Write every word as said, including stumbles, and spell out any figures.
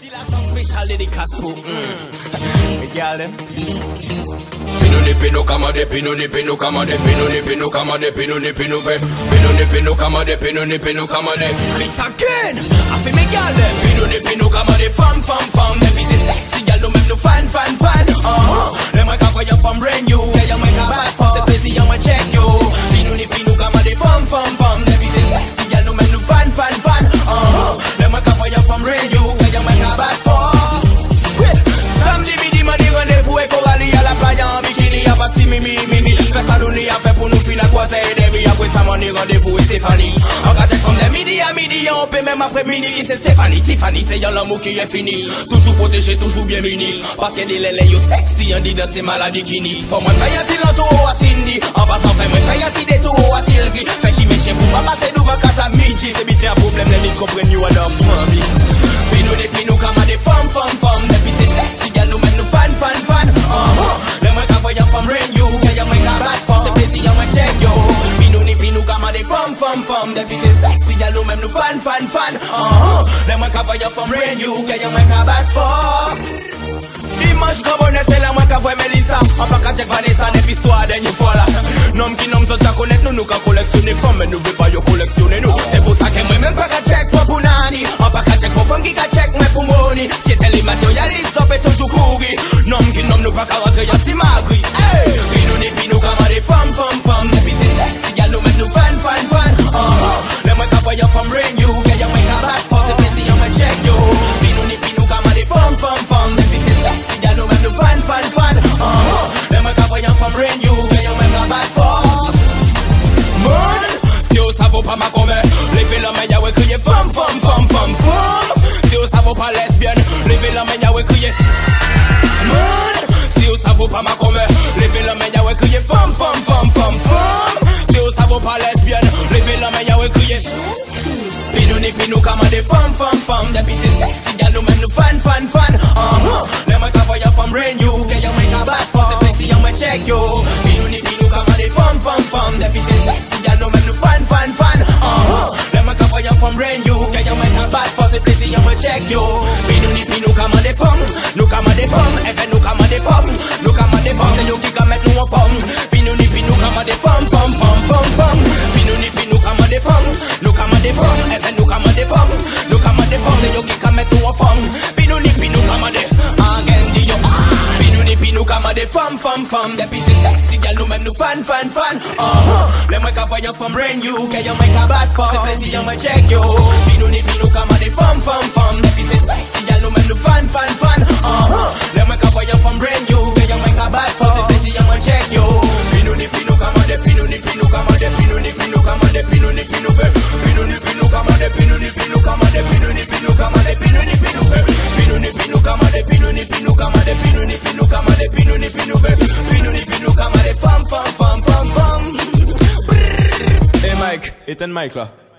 Still have some special dedicace pour mm. Girl them. Pino ni pino kama de pino ni pino kama de pino ni pino kama de pino ni pino fe pino ni pino kama de pino ni pino kama de Chris again. I feel me girl them. Pino ni pino kama de fam fam fam. Them is the sexy girl no make no fan fan fan. Uh huh. Them I cover you from rain you. Yeah you make a bad for the place you ma check you. Pino ni pino kama de fam fam fam. Them is the sexy girl no make no fan fan fan. Uh huh. Them I cover you from rain you. Yeah you make a bad for. Samedi midi mani rendez-vous et Coralie à la playa en bikini. Y'a pas de si mimi mimi. Fais ça l'uni a fait pour nous finir quoi c'est demi. Après ça mani rendez-vous et Stéphanie. En cas de comme de midi à midi on peut même après midi. C'est Stéphanie, Stéphanie c'est y'a l'amour qui est fini. Toujours protégé, toujours bien muni. Parce que des lélés yo sexy on dit dans ces maladies kini. Faut moi faire y'a-t-il en tour à Cindy. En passant fait moi faire y'a-t-il des tours à Sylvie. Fait chimer chien pour pas passer devant casa midi. C'est bien un problème les mille comprennent you alors famille. Pino des pino comme des femmes femmes femmes. Depuis c'est sexy y'a nous même nous fan fan fan. Uh-huh. Les moi qu'à y'a femme rain you. Y'a moi qu'à bad for. C'est plaisir y'a moi check yo. Pino ni pino comme des femmes femmes femmes. Depuis c'est sexy y'a nous même nous fan fan fan. Uh-huh. Les moi qu'à y'a femme rain you. Y'a moi qu'à bad for. Dimanche Gabonais c'est la moi qu'à voir Melissa. En pas qu'à check Vanessa depuis histoire dernière fois là. Nom qui nomme ça connaître nous nous qu'à collectionner femmes. Mais nous veut pas yo collectionner nous. C'est pour ça que moi même pas qu'à check pour Punani. En pas qu'à check pour femme qui qu'à check mais pour money. C'est les matérialistes on peut toujours courir. Nom qui nomme nous pas qu'à rentrer y'a si magri. Hey, pino ni pino comme des femmes femmes femmes. Depuis c'est sexy y'a nous même nous fan fan fan. Uh-huh. Les moi qu'à voir y'a femme rain you. Y'a moi qu'à bad for. C'est plaisir y'a moi check yo. Pino ni pino comme des femmes femmes femmes. Depuis c'est sexy y'a nous même nous fan fan fan. Uh-huh. Les moi qu'à voir y'a femme rain you. Y'a moi qu'à bad for. Man, si on ça vaut pas ma commet. Levez la main y'a ouais crier femme femme femme femme femme. Si on ça vaut pas lesbienne. Levez la main y'a ouais crier. Man, si on ça vaut pas ma commet. Levez la main y'a ouais crier femme femme femme femme femme. Si on ça vaut pas lesbienne. Levez la main y'a ouais crier. Pino ni pino comme des femmes femmes femmes. Depuis c'est sexy y'a nous même nous fan fan fan. Uh-huh. Les moi qu'à y'a femme rain you. Que y'a moi qu'à bad for. C'est plaisir y'a moi check yo. Pino ni pino comme des femmes femmes femmes. Depuis c'est sexy y'a nous même nous fan fan fan. Uh-huh. Les moi qu'à y'a femme rain you. Que y'a moi qu'à bad for. C'est plaisir y'a moi check yo. Pino ni pino comme des femmes. Nous comme des femmes. Et ben nous comme des femmes. Nous comme des femmes. C'est yo qui ka mettre nous en forme. Pino ni pino comme des femmes femmes femmes femmes femmes. Pino ni pino comme des femmes. Nous comme des femmes. Et ben nous comme des femmes. Nous comme des femmes. C'est yo qui ka mettre nous en forme. Pino ni pino comme des. Again di yo. Pino ni pino comme des femmes femmes femmes. Depuis c'est sexy girl nous même nous fan fan fan. Uh-huh. Les moi qu'à voir y'a femme rain you. Que y'a moi qu'à bad for. C'est plaisir y'a moi check yo. Pino ni pino comme des femmes femmes femmes. Depuis c'est sexy girl nous même nous fan fan fan. Uh-huh. Les moi qu'à voir y'a femme rain you. Que y'a moi qu'à bad for. C'est plaisir y'a moi check yo. Pino ni pino comme des pino ni pino comme des pino ni pino comme des pino ni pino fe. Pino ni pino comme des pino ni pino comme des pino ni pino comme des pino ni pino fe. Pino ni pino comme des pino ni pino comme des pino ni pino comme des pino ni pino fe. Pino ni pino comme des femme femme femme femme femme. Hey Mike, éteins le mic là.